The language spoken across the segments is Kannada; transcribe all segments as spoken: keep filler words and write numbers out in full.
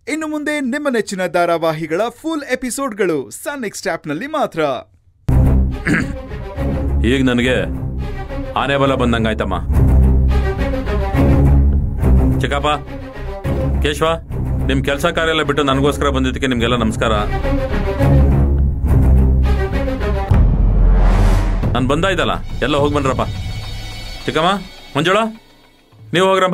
ಇನ್ನು ಮುಂದೆ ನಿಮ್ಮ ನೆಚ್ಚಿನ ಧಾರಾವಾಹಿಗಳ ಫುಲ್ ಎಪಿಸೋಡ್ಗಳು ಸನ್ ನೆಕ್ಸ್ಟ್ ಆಪ್ನಲ್ಲಿ ಮಾತ್ರ. ಈಗ ನನಗೆ ಆನೆ ಬಲ ಬಂದಂಗಾಯ್ತಮ್ಮ. ಚಿಕ್ಕಪ್ಪ, ಕೇಶವ, ನಿಮ್ ಕೆಲಸ ಕಾರ್ಯ ಎಲ್ಲ ಬಿಟ್ಟು ನನಗೋಸ್ಕರ ಬಂದಿದ್ದಕ್ಕೆ ನಿಮ್ಗೆಲ್ಲ ನಮಸ್ಕಾರ. ನಾನು ಬಂದಾಯ್ತಲ್ಲ, ಎಲ್ಲ ಹೋಗಿ ಬನ್ರಪ್ಪ. ಚಿಕ್ಕಮ್ಮ, ಮಂಜುಳ, ನೀವು ಹೋಗ್ರಮ್ಮ.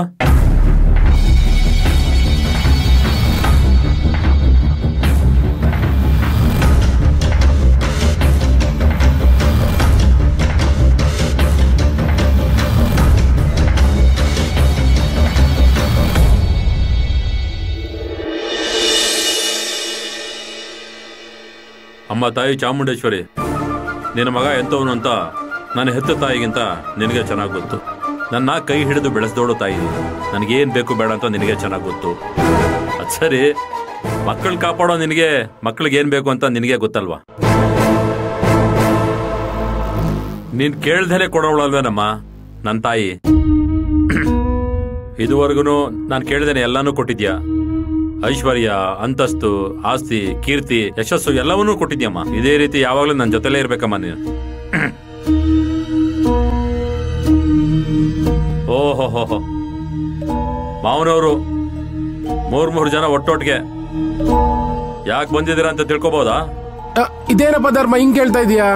ಅಮ್ಮ ತಾಯಿ ಚಾಮುಂಡೇಶ್ವರಿ, ನಿನ್ನ ಮಗ ಎಂಥವನು ಅಂತ ನನ್ನ ಹೆತ್ತ ತಾಯಿಗಿಂತ ನಿನಗೆ ಚೆನ್ನಾಗಿ ಗೊತ್ತು. ನನ್ನ ಕೈ ಹಿಡಿದು ಬೆಳೆಸ್ದೋಡು ತಾಯಿ, ನನಗೇನು ಬೇಕು ಬೇಡ ಅಂತ ನಿನಗೆ ಚೆನ್ನಾಗಿ ಗೊತ್ತು. ಅದು ಸರಿ, ಮಕ್ಕಳು ಕಾಪಾಡೋ ನಿನಗೆ ಮಕ್ಕಳಿಗೆ ಏನು ಬೇಕು ಅಂತ ನಿನಗೆ ಗೊತ್ತಲ್ವಾ? ನೀನು ಕೇಳ್ದೇನೆ ಕೊಡೋಳಲ್ವೇನಮ್ಮ ನನ್ನ ತಾಯಿ? ಇದುವರೆಗೂ ನಾನು ಕೇಳ್ದೇನೆ ಎಲ್ಲಾನು ಕೊಟ್ಟಿದ್ಯಾ. ಐಶ್ವರ್ಯ, ಅಂತಸ್ತು, ಆಸ್ತಿ, ಕೀರ್ತಿ, ಯಶಸ್ಸು ಎಲ್ಲವನ್ನೂ ಕೊಟ್ಟಿದ್ಯಮ್ಮ. ಇದೇ ರೀತಿ ಯಾವಾಗಲೂ ನನ್ನ ಜೊತೆಲೇ ಇರ್ಬೇಕಮ್ಮ ನೀನು. ಓಹೋ ಹೋ ಹೋ ಮಾವನವರು ಮೂರ್ ಮೂರು ಜನ ಒಟ್ಟೊಟ್ಟಿಗೆ ಯಾಕೆ ಬಂದಿದ್ದೀರಾ ಅಂತ ತಿಳ್ಕೊಬಹುದಾ? ಇದೇನಪ್ಪ ಧರ್ಮ ಹಿಂಗ್ ಕೇಳ್ತಾ ಇದೀಯಾ?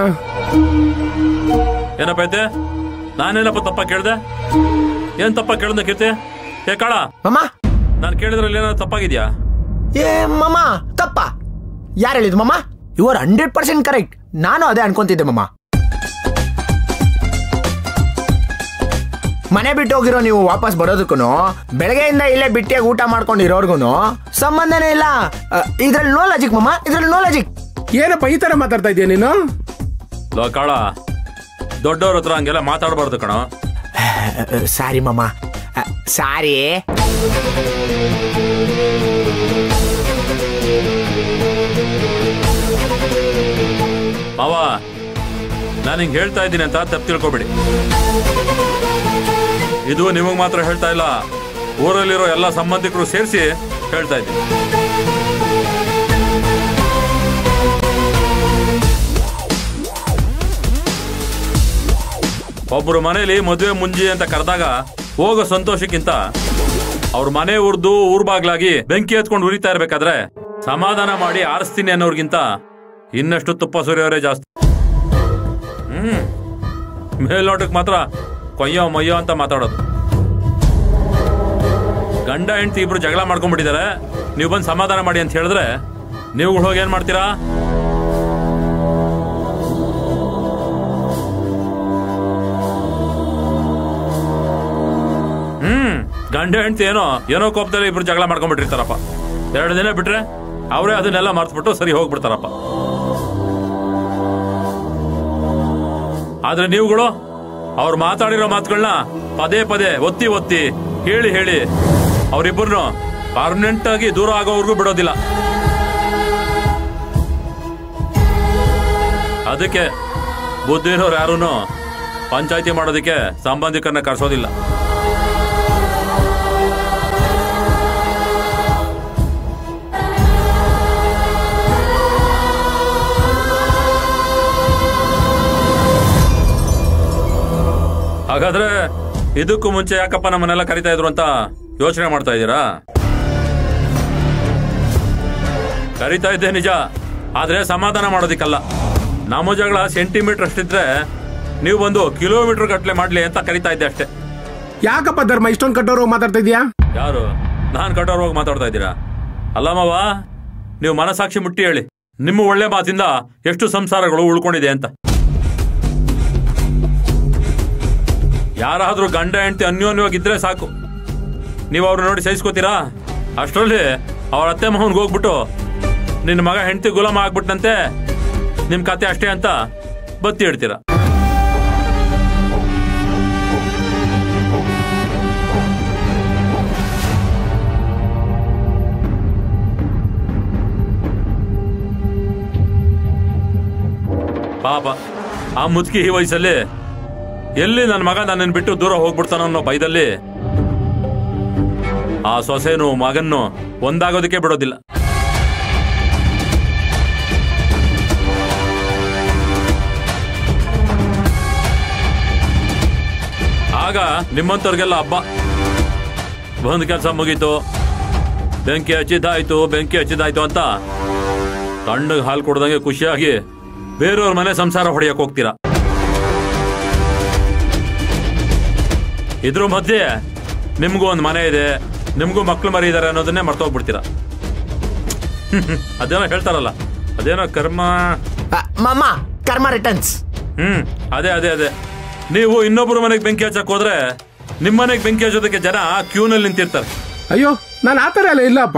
ಏನಪ್ಪ ಐತೆ? ನಾನೇನಪ್ಪ ತಪ್ಪ ಕೇಳ್ದೆ? ಏನ್ ತಪ್ಪ ಕೇಳ್ದ ಕೀರ್ತಿ? ಏ ಕಾಳ, ನಾನು ಕೇಳಿದ್ರಲ್ಲಿ ಏನಾದ್ರು ತಪ್ಪಾಗಿದ್ಯಾ? ಏ ಮಮ್ಮ, ತಪ್ಪ ಯಾರು ಹೇಳಿದ್ ಮಮ್ಮ? You are hundred percent correct. ನಾನು ಅದೇ ಅನ್ಕೊಂತಿದ್ದೆ ಮಮ್ಮ. ಮನೆ ಬಿಟ್ಟು ಹೋಗಿರೋ ನೀವು ವಾಪಸ್ ಬರೋದಕ್ಕೂ ಬೆಳಗ್ಗೆಯಿಂದ ಇಲ್ಲೇ ಬಿಟ್ಟಿಯಾಗಿ ಊಟ ಮಾಡ್ಕೊಂಡಿರೋರ್ಗು ಸಂಬಂಧನೇ ಇಲ್ಲ. ಇದ್ರಲ್ಲಿ ನೋ ಲಾಜಿಕ್ ಮಮ್ಮ, ಇದ್ರಲ್ಲಿ ನೋ ಲಾಜಿಕ್. ಏನಪ್ಪ ಈ ತರ ಮಾತಾಡ್ತಾ ಇದೀಯ ನೀನು? ಲೋ ಕಾಳ, ದೊಡ್ಡವ್ರ ಹತ್ರ ಹಂಗೆಲ್ಲ ಮಾತಾಡಬಾರ್ದು ಕಣ. ಸಾರಿ ಮಮ್ಮ, ಸಾರಿ. ಮಾವ, ನಾನು ಹಿಂಗೆ ಹೇಳ್ತಾ ಇದ್ದೀನಿ ಅಂತ ತಪ್ಪು ತಿಳ್ಕೊಬೇಡಿ. ಇದು ನಿಮಗೆ ಮಾತ್ರ ಹೇಳ್ತಾ ಇಲ್ಲ, ಊರಲ್ಲಿರೋ ಎಲ್ಲ ಸಂಬಂಧಿಕರು ಸೇರಿಸಿ ಹೇಳ್ತಾ ಇದ್ದೀನಿ. ಒಬ್ಬರು ಮನೇಲಿ ಮದುವೆ ಮುಂಜಿ ಅಂತ ಕರೆದಾಗ ಹೋಗೋ ಸಂತೋಷಕ್ಕಿಂತ ಅವ್ರ ಮನೆ ಉರ್ದು ಊರ್ ಬಾಗ್ಲಾಗಿ ಬೆಂಕಿ ಎತ್ಕೊಂಡು ಉರಿತಾ ಇರ್ಬೇಕಾದ್ರೆ ಸಮಾಧಾನ ಮಾಡಿ ಆರಿಸ್ತೀನಿ ಅನ್ನೋರ್ಗಿಂತ ಇನ್ನಷ್ಟು ತುಪ್ಪ ಸುರಿಯೋರೇ ಜಾಸ್ತಿ. ಹ್ಮ್ ಮೇಲ್ನೋಟಕ್ಕೆ ಮಾತ್ರ ಕೊಯ್ಯೋ ಮಯ್ಯೋ ಅಂತ ಮಾತಾಡೋದು. ಗಂಡ ಹೆಂಡತಿ ಇಬ್ರು ಜಗಳ ಮಾಡ್ಕೊಂಡ್ಬಿಟ್ಟಿದ್ದಾರೆ, ನೀವು ಬಂದು ಸಮಾಧಾನ ಮಾಡಿ ಅಂತ ಹೇಳಿದ್ರೆ ನೀವುಗಳು ಹೋಗಿ ಏನ್ ಮಾಡ್ತೀರಾ? ಹ್ಮ್ ಗಂಡ ಹೆಂಡತಿ ಏನೋ ಏನೋ ಕೋಪದಲ್ಲಿ ಇಬ್ರು ಜಗಳ ಮಾಡ್ಕೊಂಡ್ಬಿಟ್ಟಿರ್ತಾರಪ್ಪ. ಎರಡು ದಿನ ಬಿಟ್ರೆ ಅವರೇ ಅದನ್ನೆಲ್ಲ ಮರ್ತ್ಬಿಟ್ಟು ಸರಿ ಹೋಗ್ಬಿಡ್ತಾರಪ್ಪ. ಆದ್ರೆ ನೀವುಗಳು ಅವ್ರು ಮಾತಾಡಿರೋ ಮಾತುಗಳನ್ನ ಪದೇ ಪದೇ ಒತ್ತಿ ಒತ್ತಿ ಹೇಳಿ ಹೇಳಿ ಅವರಿಬ್ಬರನ್ನು ಪರ್ಮನೆಂಟ್ ಆಗಿ ದೂರ ಆಗೋವರೆಗೂ ಬಿಡೋದಿಲ್ಲ. ಅದಕ್ಕೆ ಬುದ್ಧಿ ಇರೋರು ಯಾರೂ ಪಂಚಾಯಿತಿ ಮಾಡೋದಕ್ಕೆ ಸಂಬಂಧಿಕರನ್ನ ಕರ್ಸೋದಿಲ್ಲ. ಹಾಗಾದ್ರೆ ಇದಕ್ಕೂ ಮುಂಚೆ ಯಾಕಪ್ಪ ನಮ್ಮನ್ನೆಲ್ಲ ಕರಿತಾ ಇದ್ರು ಅಂತ ಯೋಚನೆ ಮಾಡ್ತಾ ಇದ್ದೀರಾ? ಕರಿತಾ ಇದ್ದೆ ನಿಜ, ಆದ್ರೆ ಸಮಾಧಾನ ಮಾಡೋದಿಕ್ಕಲ್ಲ. ನಮ್ಮ ಜಗಳ ಸೆಂಟಿಮೀಟರ್ ಅಷ್ಟಿದ್ರೆ ನೀವು ಬಂದು ಕಿಲೋಮೀಟರ್ ಗಟ್ಲೆ ಮಾಡ್ಲಿ ಅಂತ ಕರಿತಾ ಇದ್ದೆ ಅಷ್ಟೇ. ಯಾಕಪ್ಪ ಧರ್ಮ ಇಷ್ಟೊಂದು ಕಟ್ಟೋರು ಮಾತಾಡ್ತಾ ಇದೀಯಾ? ಯಾರು? ನಾನ್ ಕಟ್ಟೋರ್ ಹೋಗಿ ಮಾತಾಡ್ತಾ ಇದ್ದೀರಾ? ಅಲ್ಲಮ್ಮವ, ನೀವು ಮನಸಾಕ್ಷಿ ಮುಟ್ಟಿ ಹೇಳಿ, ನಿಮ್ಮ ಒಳ್ಳೆ ಮಾತಿಂದ ಎಷ್ಟು ಸಂಸಾರಗಳು ಉಳ್ಕೊಂಡಿದೆ ಅಂತ. ಯಾರಾದ್ರೂ ಗಂಡ ಹೆಂಡತಿ ಅನ್ಯೋನ್ಯವಾಗಿದ್ರೆ ಸಾಕು, ನೀವು ಅವ್ರು ನೋಡಿ ಸಹಿಸ್ಕೋತೀರಾ? ಅಷ್ಟರಲ್ಲಿ ಅವ್ರ ಅತ್ತೆ ಮಹನ್ಗೆ ಹೋಗ್ಬಿಟ್ಟು ನಿನ್ನ ಮಗ ಹೆಂಡತಿ ಗುಲಾಮ ಆಗ್ಬಿಟ್ಟಂತೆ, ನಿಮ್ ಕತೆ ಅಷ್ಟೇ ಅಂತ ಬತ್ತಿ ಇಡ್ತೀರಾ. ಪಾಪ ಆ ಮುದುಕಿ ಈ ವಯಸ್ಸಲ್ಲಿ ಎಲ್ಲಿ ನನ್ನ ಮಗ ನನ್ನನ್ನು ಬಿಟ್ಟು ದೂರ ಹೋಗ್ಬಿಡ್ತಾನ ಅನ್ನೋ ಭಯದಲ್ಲಿ ಆ ಸೊಸೆನು ಮಗನ್ನು ಒಂದಾಗೋದಕ್ಕೆ ಬಿಡೋದಿಲ್ಲ. ಆಗ ನಿಮ್ಮಂತವ್ರಿಗೆಲ್ಲ ಹಬ್ಬ. ಬಂದ್ ಕೆಲಸ ಮುಗೀತು, ಬೆಂಕಿ ಹಚ್ಚಿದ್ದಾಯ್ತು ಬೆಂಕಿ ಹಚ್ಚಿದ್ದಾಯ್ತು ಅಂತ ತಣ್ಣಗೆ ಹಾಲು ಕೊಡ್ದಂಗೆ ಖುಷಿಯಾಗಿ ಬೇರೆಯವ್ರ ಮನೆ ಸಂಸಾರ ಹೊಡೆಯಕ್ ಹೋಗ್ತೀರಾ. ಇದ್ರ ಮಧ್ಯೆ ನಿಮ್ಗೂ ಒಂದು ಮನೆ ಇದೆ, ನಿಮ್ಗೂ ಮಕ್ಳು ಮರಿ ಇದಾರೆ ಅನ್ನೋದನ್ನೇ ಮರ್ತೋಗ್ಬಿಡ್ತೀರಾ. ಅದೇನೋ ಹೇಳ್ತಾರಲ್ಲ, ಅದೇನೋ ಕರ್ಮ ಮಾಮ ಕರ್ಮ ರಿಟರ್ನ್ಸ್. ಹ್ಮ್ ಅದೇ ಅದೇ ಅದೇ ನೀವು ಇನ್ನೊಬ್ರು ಮನೆಗೆ ಬೆಂಕಿ ಹಚ್ಚಕ್ ಹೋದ್ರೆ ನಿಮ್ ಮನೆಗೆ ಬೆಂಕಿ ಹಚ್ಚೋದಕ್ಕೆ ಜನ ಕ್ಯೂನಲ್ಲಿ ನಿಂತಿರ್ತಾರೆ. ಅಯ್ಯೋ ನಾನು ಆತರ ಎಲ್ಲ ಇಲ್ಲಪ್ಪ.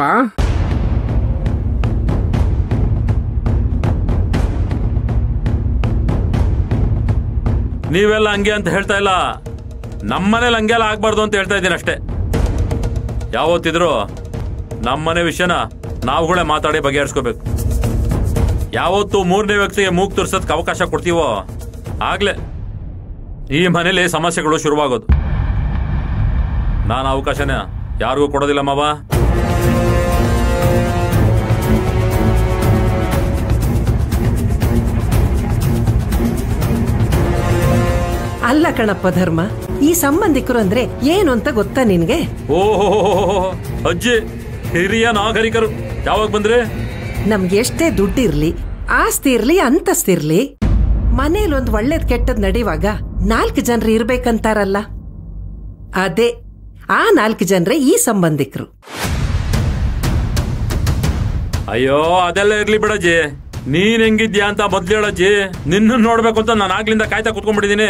ನೀವೆಲ್ಲ ಹಂಗೆ ಅಂತ ಹೇಳ್ತಾ ಇಲ್ಲ, ನಮ್ಮನೇಲಿ ಹಂಗೆಲ್ಲ ಆಗ್ಬಾರ್ದು ಅಂತ ಹೇಳ್ತಾ ಇದ್ದೀನಿ ಅಷ್ಟೇ. ಯಾವತ್ತಿದ್ರು ನಮ್ಮನೆ ವಿಷಯನ ನಾವುಗಳೇ ಮಾತಾಡಿ ಬಗೆಹರಿಸ್ಕೋಬೇಕು. ಯಾವತ್ತು ಮೂರನೇ ವ್ಯಕ್ತಿಗೆ ಮೂಗ್ ತುರ್ಸೋದಕ್ಕೆ ಅವಕಾಶ ಕೊಡ್ತೀವೋ ಆಗ್ಲೇ ಈ ಮನೇಲಿ ಸಮಸ್ಯೆಗಳು ಶುರುವಾಗೋದು. ನಾನು ಅವಕಾಶನ ಯಾರಿಗೂ ಕೊಡೋದಿಲ್ಲ ಮಾವ. ಅಲ್ಲ ಕಣಪ್ಪ ಧರ್ಮ, ಈ ಸಂಬಂಧಿಕರು ಅಂದ್ರೆ ಏನು ಅಂತ ಗೊತ್ತಾ ನಿನ್ಗೆ? ಓಹೋ ಅಜ್ಜಿ, ಹಿರಿಯ ನಾಗರಿಕರು ಯಾವಾಗ ಬಂದ್ರೆ? ನಮ್ಗೆ ಎಷ್ಟೇ ದುಡ್ಡಿರ್ಲಿ, ಆಸ್ತಿ ಇರ್ಲಿ, ಅಂತಸ್ತಿರ್ಲಿ, ಮನೇಲಿ ಒಂದ್ ಒಳ್ಳೇದ್ ಕೆಟ್ಟದ್ ನಡೆಯುವಾಗ ನಾಲ್ಕು ಜನರು ಇರ್ಬೇಕಂತಾರಲ್ಲ, ಅದೇ ಆ ನಾಲ್ಕು ಜನರೇ ಈ ಸಂಬಂಧಿಕರು. ಅಯ್ಯೋ ಅದೆಲ್ಲ ಇರ್ಲಿ ಬಿಡಜ್ಜಿ, ನೀನ್ ಹೆಂಗಿದ್ಯಾ ಅಂತ ಮೊದ್ಲು ಹೇಳಜ್ಜಿ. ನಿನ್ನ ನೋಡ್ಬೇಕು ಅಂತ ನಾನು ಆಗ್ಲಿಂದ ಕಾಯ್ತಾ ಕುತ್ಕೊಂಡ್ಬಿಟ್ಟಿದೀನಿ.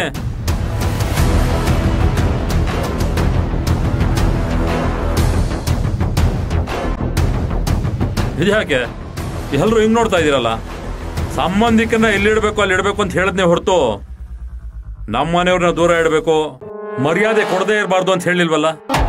ಇದ್ಯಾಕೆ ಎಲ್ರು ಹಿಂಗ್ ನೋಡ್ತಾ ಇದೀರಲ್ಲ? ಸಂಬಂಧಿಕರನ್ನ ಎಲ್ಲಿಡ್ಬೇಕು ಅಲ್ಲಿ ಇಡ್ಬೇಕು ಅಂತ ಹೇಳದ್ನೇ ಹೊರತು ನಮ್ಮ ಮನೆಯವ್ರನ್ನ ದೂರ ಇಡಬೇಕು, ಮರ್ಯಾದೆ ಕೊಡದೇ ಇರಬಾರ್ದು ಅಂತ ಹೇಳಿಲ್ವಲ್ಲ.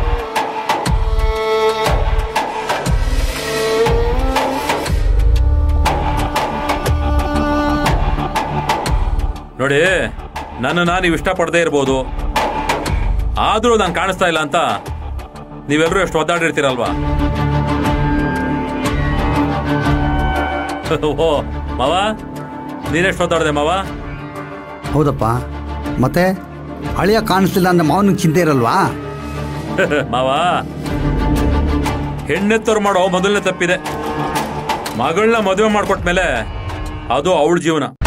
ನೋಡಿ, ನನ್ನ ನೀವು ಇಷ್ಟಪಡದೇ ಇರ್ಬೋದು, ಆದ್ರೂ ನಾನು ಕಾಣಿಸ್ತಾ ಇಲ್ಲ ಅಂತ ನೀವೆಲ್ಲರೂ ಎಷ್ಟು ಒದ್ದಾಡಿರ್ತೀರಲ್ವಾ? ಓ ಮಾವ, ನೀನೆಷ್ಟು ಒದ್ದಾಡ್ದೆ ಮಾವ? ಹೌದಪ್ಪ, ಮತ್ತೆ ಹಳೆಯ ಕಾಣಿಸ್ತಿಲ್ಲ ಅಂದ್ರೆ ಮಾವನಿಗೆ ಚಿಂತೆ ಇರಲ್ವಾ? ಮಾವ, ಹೆಣ್ಣೆತ್ತವ್ರು ಮಾಡೋ ಮೊದಲನೇ ತಪ್ಪಿದೆ. ಮಗಳನ್ನ ಮದುವೆ ಮಾಡ್ಕೊಟ್ಮೇಲೆ ಅದು ಅವಳ ಜೀವನ.